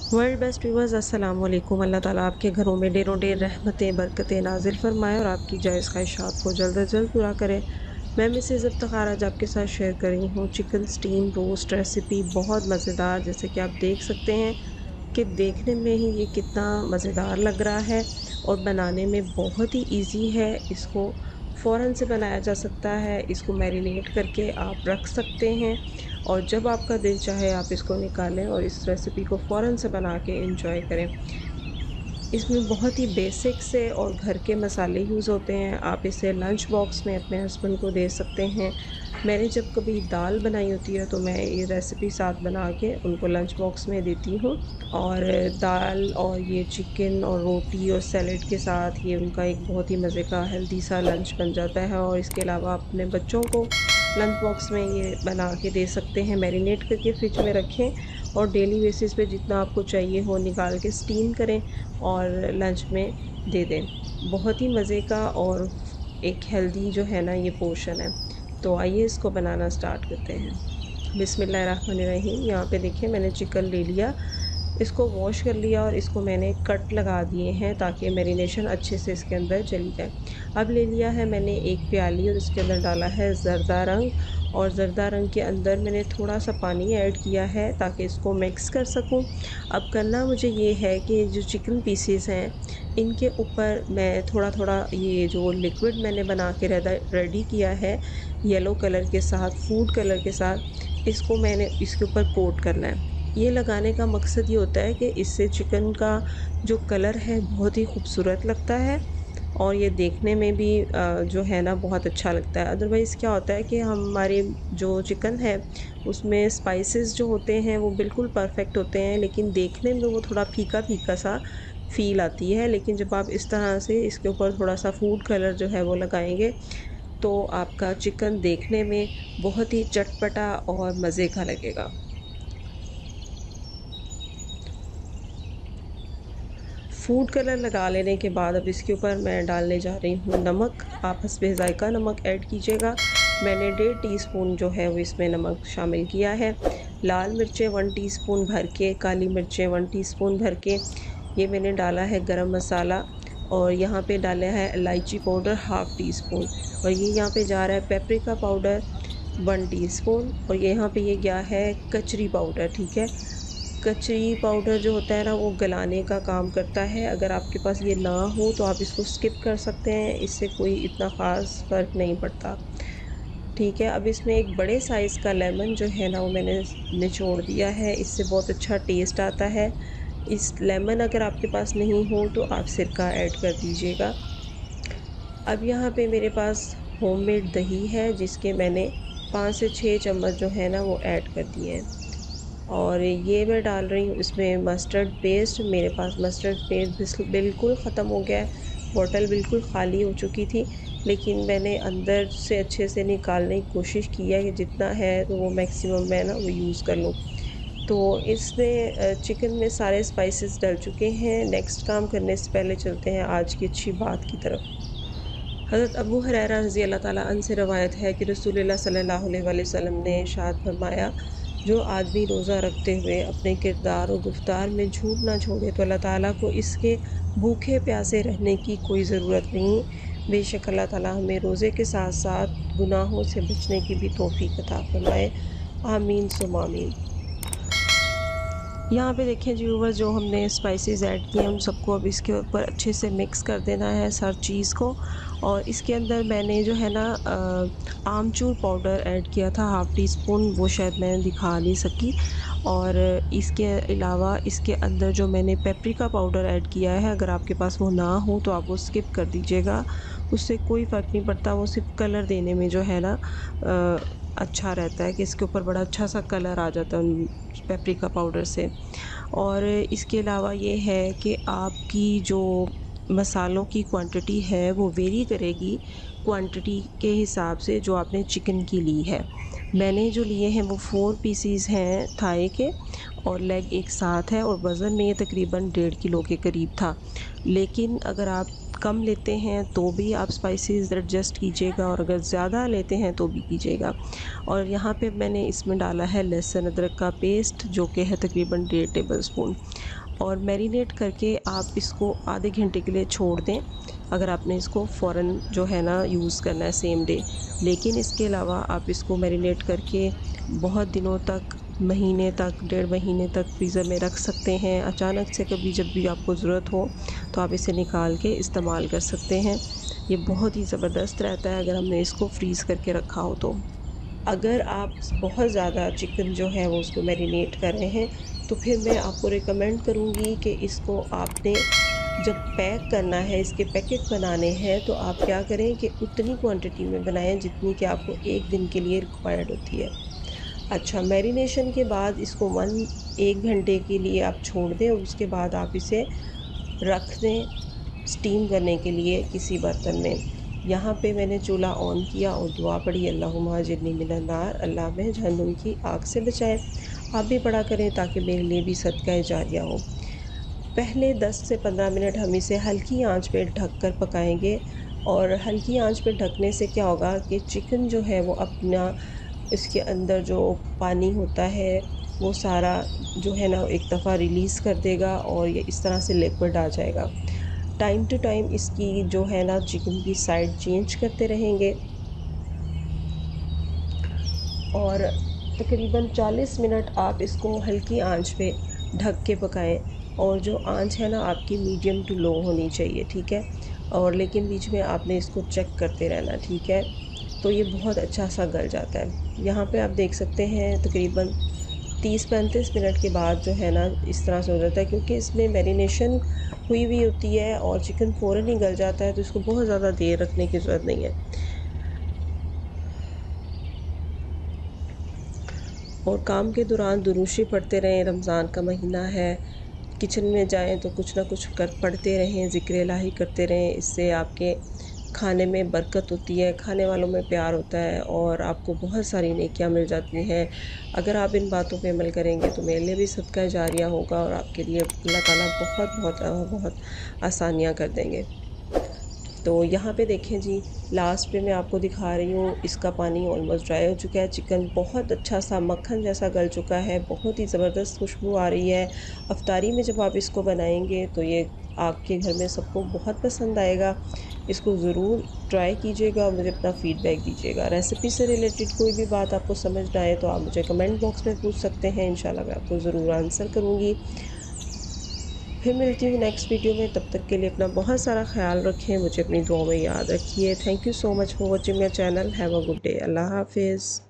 World best viewers अस्सलाम वालेकुम। अल्लाह ताला आपके घरों में डेरों डेर रहमतें बरकतें नाजिल फरमाए और आपकी जायज़ ख्वाहिशात को जल्द अज जल्द पूरा करे। मैं मिसेज़ इफ्तिखार आज आपके साथ शेयर कर रही हूँ चिकन स्टीम रोस्ट रेसिपी, बहुत मज़ेदार। जैसे कि आप देख सकते हैं कि देखने में ही ये कितना मज़ेदार लग रहा है और बनाने में बहुत ही ईजी है। इसको फ़ौरन से बनाया जा सकता है। इसको मैरिनेट करके आप रख सकते हैं और जब आपका दिल चाहे आप इसको निकालें और इस रेसिपी को फ़ौरन से बना के एंजॉय करें। इसमें बहुत ही बेसिक से और घर के मसाले यूज़ होते हैं। आप इसे लंच बॉक्स में अपने हस्बैंड को दे सकते हैं। मैंने जब कभी दाल बनाई होती है तो मैं ये रेसिपी साथ बना के उनको लंच बॉक्स में देती हूँ। और दाल और ये चिकन और रोटी और सैलेड के साथ ये उनका एक बहुत ही मज़े का हेल्दी सा लंच बन जाता है। और इसके अलावा आप अपने बच्चों को लंच बॉक्स में ये बना के दे सकते हैं। मैरिनेट करके फ्रिज में रखें और डेली बेसिस पे जितना आपको चाहिए हो निकाल के स्टीम करें और लंच में दे दें। बहुत ही मज़े का और एक हेल्दी जो है ना ये पोर्शन है। तो आइए इसको बनाना स्टार्ट करते हैं। बिस्मिल्लाहिर्रहमानिर्रहीम। यहाँ पे देखिए मैंने चिकन ले लिया, इसको वॉश कर लिया और इसको मैंने कट लगा दिए हैं ताकि मैरिनेशन अच्छे से इसके अंदर चली जाए। अब ले लिया है मैंने एक प्याली और इसके अंदर डाला है ज़र्दा रंग, और ज़र्दा रंग के अंदर मैंने थोड़ा सा पानी ऐड किया है ताकि इसको मिक्स कर सकूं। अब करना मुझे ये है कि जो चिकन पीसेस हैं इनके ऊपर मैं थोड़ा थोड़ा ये जो लिक्विड मैंने बना के रेडी किया है येलो कलर के साथ, फूड कलर के साथ, इसको मैंने इसके ऊपर कोट करना है। ये लगाने का मकसद ये होता है कि इससे चिकन का जो कलर है बहुत ही खूबसूरत लगता है और ये देखने में भी जो है ना बहुत अच्छा लगता है। अदरवाइज़ क्या होता है कि हमारे जो चिकन है उसमें स्पाइसेस जो होते हैं वो बिल्कुल परफेक्ट होते हैं लेकिन देखने में वो थोड़ा फीका फीका सा फ़ील आती है। लेकिन जब आप इस तरह से इसके ऊपर थोड़ा सा फूड कलर जो है वो लगाएंगे तो आपका चिकन देखने में बहुत ही चटपटा और मज़े का लगेगा। फूड कलर लगा लेने के बाद अब इसके ऊपर मैं डालने जा रही हूँ नमक। आप हस्बे ज़ायक़ा नमक ऐड कीजिएगा। मैंने 1.5 टीस्पून जो है वो इसमें नमक शामिल किया है। लाल मिर्चें 1 टीस्पून भर के, काली मिर्चें 1 टीस्पून भर के, ये मैंने डाला है गरम मसाला और यहाँ पे डाला है इलायची पाउडर हाफ़ टी स्पून, और ये यहाँ पे जा रहा है पेपरिका पाउडर 1 टीस्पून, और यहाँ पे ये गया है कचरी पाउडर। ठीक है, कचरी पाउडर जो होता है ना वो गलाने का काम करता है। अगर आपके पास ये ना हो तो आप इसको स्किप कर सकते हैं, इससे कोई इतना ख़ास फ़र्क नहीं पड़ता। ठीक है, अब इसमें एक बड़े साइज़ का लेमन जो है ना वो मैंने निचोड़ दिया है, इससे बहुत अच्छा टेस्ट आता है। इस लेमन अगर आपके पास नहीं हो तो आप सिरका ऐड कर दीजिएगा। अब यहाँ पे मेरे पास होममेड दही है जिसके मैंने 5 से 6 चम्मच जो है ना वो ऐड कर दिए हैं। और ये मैं डाल रही हूँ इसमें मस्टर्ड पेस्ट। मेरे पास मस्टर्ड पेस्ट बिल्कुल ख़त्म हो गया है, बॉटल बिल्कुल ख़ाली हो चुकी थी, लेकिन मैंने अंदर से अच्छे से निकालने की कोशिश की है कि जितना है तो वो मैक्सिमम मैं ना वो यूज़ कर लूँ। तो इसमें चिकन में सारे स्पाइसेस डल चुके हैं। नेक्स्ट काम करने से पहले चलते हैं आज की अच्छी बात की तरफ। हज़रत अबू हुरैरा रज़ी अल्लाह ताला अन्हु से रवायत है कि रसूलुल्लाह सल्लल्लाहु अलैहि वसल्लम ने इरशाद फरमाया, जो आदमी रोज़ा रखते हुए अपने किरदार और गुफ्तार में झूठ ना छोड़े तो अल्लाह ताला को इसके भूखे प्यासे रहने की कोई ज़रूरत नहीं। बेशक अल्लाह ताला हमें रोज़े के साथ साथ गुनाहों से बचने की भी तौफ़ीक अता फ़रमाए। आमीन सुम्मा आमीन। यहाँ पे देखें जी व्यूअर्स, जो हमने स्पाइसेस ऐड किए हैं उन सबको अब इसके ऊपर अच्छे से मिक्स कर देना है हर चीज़ को। और इसके अंदर मैंने जो है ना आमचूर पाउडर ऐड किया था हाफ़ टी स्पून, वो शायद मैं दिखा नहीं सकी। और इसके अलावा इसके अंदर जो मैंने पेपरिका पाउडर ऐड किया है, अगर आपके पास वो ना हो तो आप वो स्किप कर दीजिएगा, उससे कोई फ़र्क नहीं पड़ता। वो सिर्फ कलर देने में जो है ना अच्छा रहता है कि इसके ऊपर बड़ा अच्छा सा कलर आ जाता है उन पेपरिका पाउडर से। और इसके अलावा ये है कि आपकी जो मसालों की क्वांटिटी है वो वेरी करेगी क्वांटिटी के हिसाब से जो आपने चिकन की ली है। मैंने जो लिए हैं वो 4 पीसीज़ हैं थाई के, और लेग एक साथ है और वज़न में ये तकरीबन 1.5 किलो के करीब था। लेकिन अगर आप कम लेते हैं तो भी आप स्पाइसेस एडजस्ट कीजिएगा और अगर ज़्यादा लेते हैं तो भी कीजिएगा। और यहाँ पे मैंने इसमें डाला है लहसुन अदरक का पेस्ट, जो कि है तकरीबन 1.5 टेबल स्पून। और मैरिनेट करके आप इसको आधे घंटे के लिए छोड़ दें, अगर आपने इसको फ़ौरन जो है ना यूज़ करना है सेम डे। लेकिन इसके अलावा आप इसको मैरिनेट करके बहुत दिनों तक, महीने तक, 1.5 महीने तक फ्रीज़र में रख सकते हैं। अचानक से कभी जब भी आपको ज़रूरत हो तो आप इसे निकाल के इस्तेमाल कर सकते हैं। ये बहुत ही ज़बरदस्त रहता है अगर हमने इसको फ्रीज़ करके रखा हो तो। अगर आप बहुत ज़्यादा चिकन जो है वो उसको मैरिनेट कर रहे हैं तो फिर मैं आपको रिकमेंड करूँगी कि इसको आपने जब पैक करना है, इसके पैकेट बनाने हैं, तो आप क्या करें कि उतनी क्वांटिटी में बनाएं जितनी कि आपको एक दिन के लिए रिक्वायर्ड होती है। अच्छा, मैरिनेशन के बाद इसको 1 घंटे के लिए आप छोड़ दें और उसके बाद आप इसे रख दें स्टीम करने के लिए किसी बर्तन में। यहाँ पे मैंने चूल्हा ऑन किया और दुआ पढ़ी, अल्लाहुम्मा अजिरनी मिनन नार, अल्लाह में जहन्नुम की आग से बचाए। आप भी पढ़ा करें ताकि मेरे लिए भी सदका जारिया हो। पहले 10 से 15 मिनट हम इसे हल्की आंच पे ढककर पकाएंगे और हल्की आंच पे ढकने से क्या होगा कि चिकन जो है वो अपना, इसके अंदर जो पानी होता है वो सारा जो है ना एक दफ़ा रिलीज़ कर देगा और ये इस तरह से लिक्विड आ जाएगा। टाइम टू टाइम इसकी जो है ना चिकन की साइड चेंज करते रहेंगे और तकरीबन 40 मिनट आप इसको हल्की आंच पे ढक के पकाएं। और जो आंच है ना आपकी मीडियम टू लो होनी चाहिए, ठीक है। और लेकिन बीच में आपने इसको चेक करते रहना, ठीक है। तो ये बहुत अच्छा सा गल जाता है। यहाँ पे आप देख सकते हैं तकरीबन 30-35 मिनट के बाद जो है ना इस तरह से हो जाता है, क्योंकि इसमें मैरिनेशन हुई हुई होती है और चिकन फ़ौरन ही गल जाता है, तो इसको बहुत ज़्यादा देर रखने की ज़रूरत नहीं है। और काम के दौरान दुरूशी पढ़ते रहें, रमज़ान का महीना है। किचन में जाएं तो कुछ ना कुछ कर पढ़ते रहें, ज़िक्र इलाही करते रहें। इससे आपके खाने में बरकत होती है, खाने वालों में प्यार होता है और आपको बहुत सारी नेकियां मिल जाती हैं। अगर आप इन बातों पे अमल करेंगे तो मेरे लिए भी सदका जारिया होगा और आपके लिए अल्लाह ताला बहुत बहुत बहुत आसानियाँ कर देंगे। तो यहाँ पे देखें जी, लास्ट पे मैं आपको दिखा रही हूँ, इसका पानी ऑलमोस्ट ड्राई हो चुका है। चिकन बहुत अच्छा सा मक्खन जैसा गल चुका है, बहुत ही ज़बरदस्त खुशबू आ रही है। अफ्तारी में जब आप इसको बनाएंगे तो ये आपके घर में सबको बहुत पसंद आएगा। इसको ज़रूर ट्राई कीजिएगा और मुझे अपना फ़ीडबैक दीजिएगा। रेसिपी से रिलेटेड कोई भी बात आपको समझ ना आए तो आप मुझे कमेंट बॉक्स में पूछ सकते हैं, इंशाल्लाह मैं आपको ज़रूर आंसर करूँगी। फिर मिलती हूँ नेक्स्ट वीडियो में, तब तक के लिए अपना बहुत सारा ख्याल रखें, मुझे अपनी दुआ में याद रखिए। Thank you so much for watching my channel. Have a good day. अल्लाह हाफिज़।